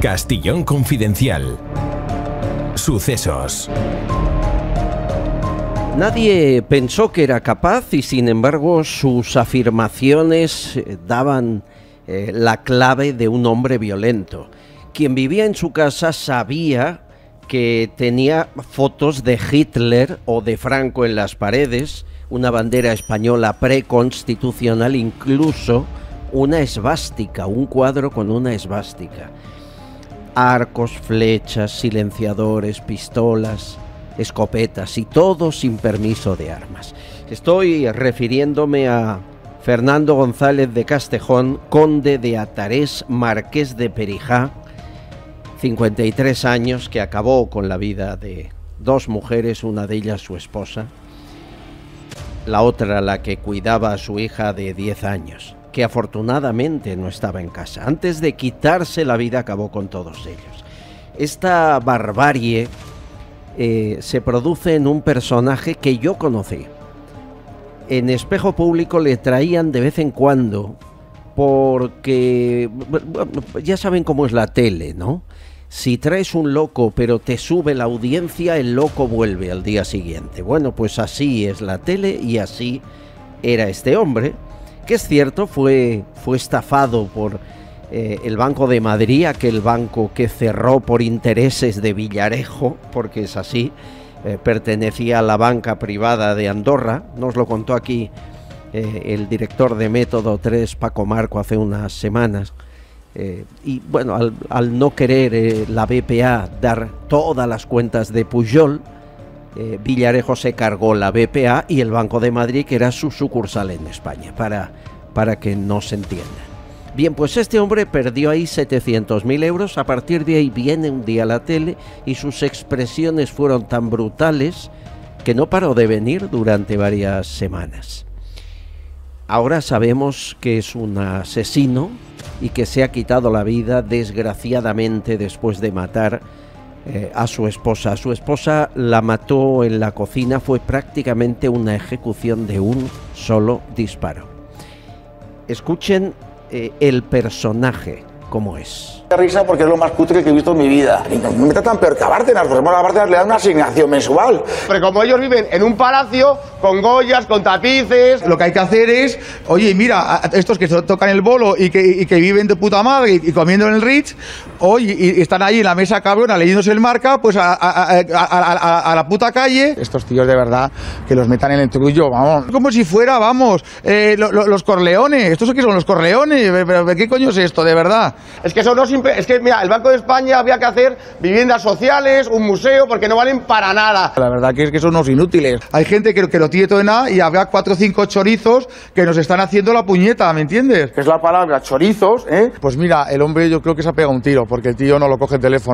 Castillón Confidencial. Sucesos. Nadie pensó que era capaz y sin embargo sus afirmaciones daban la clave de un hombre violento. Quien vivía en su casa sabía que tenía fotos de Hitler o de Franco en las paredes, una bandera española preconstitucional, incluso una esvástica, un cuadro con una esvástica. Arcos, flechas, silenciadores, pistolas, escopetas y todo sin permiso de armas. Estoy refiriéndome a Fernando González de Castejón, conde de Atarés, marqués de Perijá, 53 años, que acabó con la vida de dos mujeres, una de ellas su esposa, la otra la que cuidaba a su hija de 10 años, que afortunadamente no estaba en casa. Antes de quitarse la vida acabó con todos ellos. Esta barbarie se produce en un personaje que yo conocí. En Espejo Público le traían de vez en cuando, porque ya saben cómo es la tele, ¿no? Si traes un loco pero te sube la audiencia, el loco vuelve al día siguiente. Bueno, pues así es la tele y así era este hombre, que es cierto, fue estafado por el Banco de Madrid, aquel banco que cerró por intereses de Villarejo, porque es así, pertenecía a la banca privada de Andorra. Nos lo contó aquí el director de Método 3, Paco Marco, hace unas semanas. Y bueno, al no querer la BPA dar todas las cuentas de Pujol, Villarejo se cargó la BPA y el Banco de Madrid, que era su sucursal en España, para que no se entienda. Bien, pues este hombre perdió ahí 700.000 euros. A partir de ahí viene un día a la tele y sus expresiones fueron tan brutales que no paró de venir durante varias semanas. Ahora sabemos que es un asesino y que se ha quitado la vida, desgraciadamente, después de matar a su esposa. A su esposa la mató en la cocina, fue prácticamente una ejecución de un solo disparo. Escuchen el personaje, cómo es. De risa porque es lo más cutre que he visto en mi vida. Y no me tratan peor que a Bárcenas, porque a Bárcenas le dan una asignación mensual. Pero como ellos viven en un palacio, con goyas, con tapices, lo que hay que hacer es, oye, mira, a estos que tocan el bolo y que viven de puta madre y comiendo en el Ritz, oye, y están ahí en la mesa cabrona leyéndose el Marca, pues a la puta calle. Estos tíos de verdad, que los metan en el trullo, vamos. Como si fuera, vamos, los Corleones. ¿Estos qué son los Corleones? ¿Pero qué coño es esto, de verdad? Es que eso no es que, mira, el Banco de España había que hacer viviendas sociales, un museo, porque no valen para nada. La verdad que es que son unos inútiles. Hay gente que lo tiene todo en nada y habrá 4 o 5 chorizos que nos están haciendo la puñeta, ¿me entiendes? Es la palabra chorizos, ¿eh? Pues mira, el hombre yo creo que se ha pegado un tiro, porque el tío no lo coge el teléfono.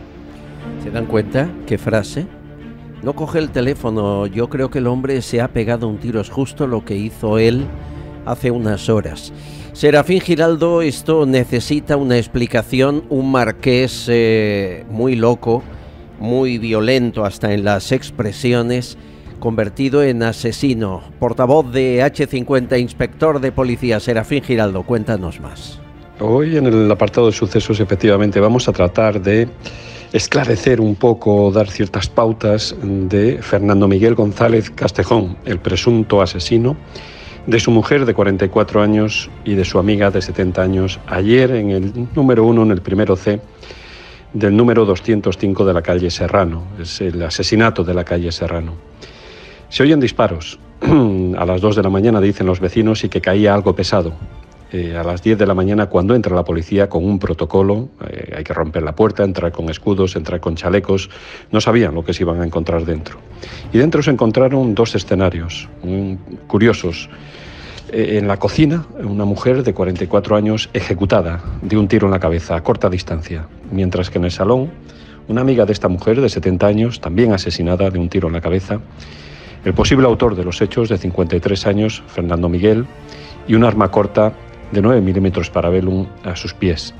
¿Se dan cuenta? ¿Qué frase? No coge el teléfono. Yo creo que el hombre se ha pegado un tiro. Es justo lo que hizo él hace unas horas. Serafín Giraldo, esto necesita una explicación. Un marqués muy loco, muy violento hasta en las expresiones, convertido en asesino. Portavoz de H50, inspector de policía, Serafín Giraldo, cuéntanos más. Hoy en el apartado de sucesos, efectivamente, vamos a tratar de esclarecer un poco, dar ciertas pautas de Fernando Miguel González Castejón, el presunto asesino de su mujer de 44 años y de su amiga de 70 años, ayer en el número 1, en el primero C, del número 205 de la calle Serrano. Es el asesinato de la calle Serrano. Se oyen disparos. A las 2 de la mañana, dicen los vecinos, y que caía algo pesado. A las 10 de la mañana, cuando entra la policía con un protocolo, hay que romper la puerta, entrar con escudos, entrar con chalecos, no sabían lo que se iban a encontrar dentro. Y dentro se encontraron 2 escenarios curiosos. En la cocina, una mujer de 44 años ejecutada de un tiro en la cabeza a corta distancia, mientras que en el salón, una amiga de esta mujer de 70 años, también asesinada de un tiro en la cabeza, el posible autor de los hechos de 53 años, Fernando Miguel, y un arma corta de 9 milímetros Parabellum a sus pies.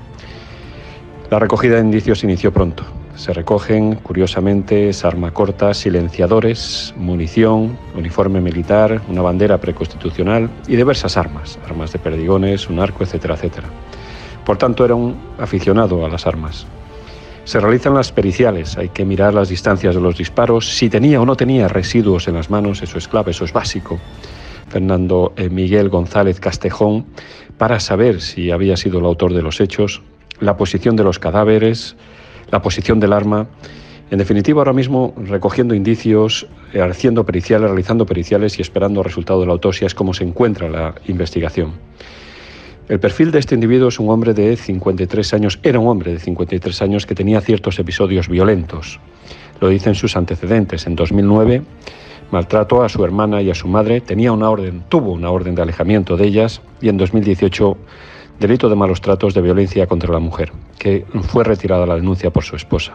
La recogida de indicios se inició pronto. Se recogen, curiosamente, esa arma corta, silenciadores, munición, uniforme militar, una bandera preconstitucional y diversas armas, armas de perdigones, un arco, etcétera, etcétera. Por tanto, era un aficionado a las armas. Se realizan las periciales, hay que mirar las distancias de los disparos, si tenía o no tenía residuos en las manos, eso es clave, eso es básico. Fernando Miguel González Castejón, para saber si había sido el autor de los hechos, la posición de los cadáveres, la posición del arma. En definitiva, ahora mismo recogiendo indicios, haciendo periciales, realizando periciales y esperando el resultado de la autopsia es como se encuentra la investigación. El perfil de este individuo es un hombre de 53 años, era un hombre de 53 años que tenía ciertos episodios violentos. Lo dicen sus antecedentes. En 2009 maltrató a su hermana y a su madre, tuvo una orden de alejamiento de ellas, y en 2018 delito de malos tratos de violencia contra la mujer, que fue retirada la denuncia por su esposa.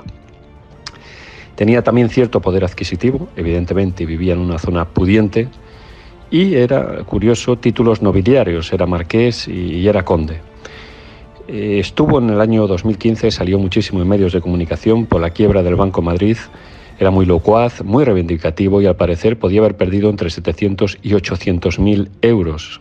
Tenía también cierto poder adquisitivo, evidentemente vivía en una zona pudiente, y era, curioso, títulos nobiliarios, era marqués y era conde. Estuvo en el año 2015, salió muchísimo en medios de comunicación por la quiebra del Banco Madrid, era muy locuaz, muy reivindicativo y al parecer podía haber perdido entre 700 y 800.000 euros.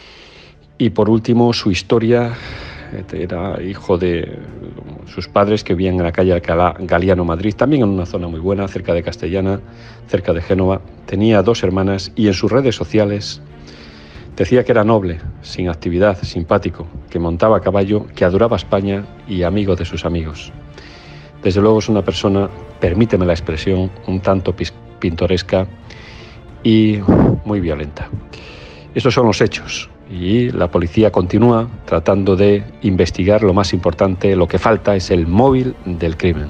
Y por último, su historia, era hijo de sus padres que vivían en la calle Galiano, Madrid, también en una zona muy buena, cerca de Castellana, cerca de Génova. Tenía 2 hermanas y en sus redes sociales decía que era noble, sin actividad, simpático, que montaba a caballo, que adoraba España y amigo de sus amigos. Desde luego es una persona, permíteme la expresión, un tanto pintoresca y muy violenta. Estos son los hechos. Y la policía continúa tratando de investigar lo más importante, lo que falta es el móvil del crimen.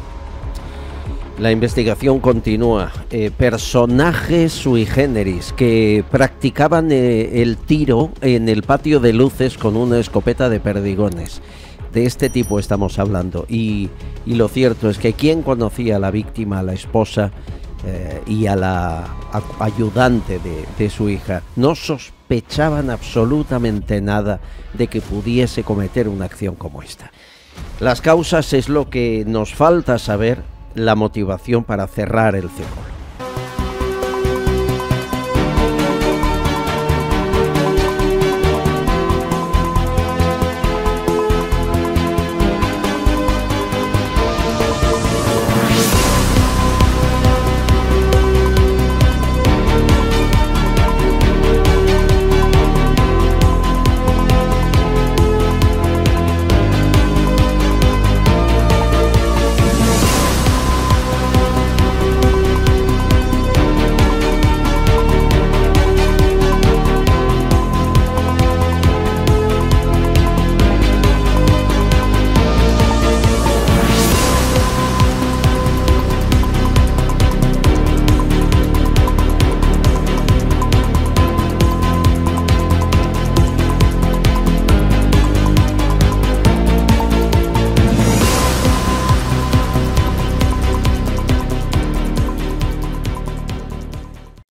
La investigación continúa. Personajes sui generis que practicaban el tiro en el patio de luces con una escopeta de perdigones. De este tipo estamos hablando. Y lo cierto es que quien conocía a la víctima, a la esposa y a la ayudante de su hija, no sospechaban absolutamente nada de que pudiese cometer una acción como esta. Las causas es lo que nos falta saber, la motivación para cerrar el círculo.